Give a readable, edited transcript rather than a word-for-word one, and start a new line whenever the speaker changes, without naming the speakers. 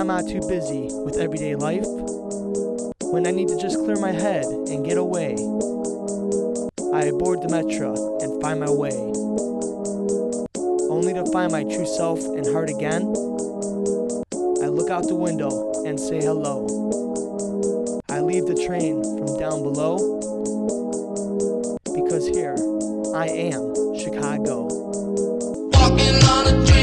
I'm not too busy with everyday life, when I need to just clear my head and get away, I board the metro and find my way, only to find my true self and heart again. I look out the window and say hello. I leave the train from down below, because here I am Chicago.
Walking on a dream.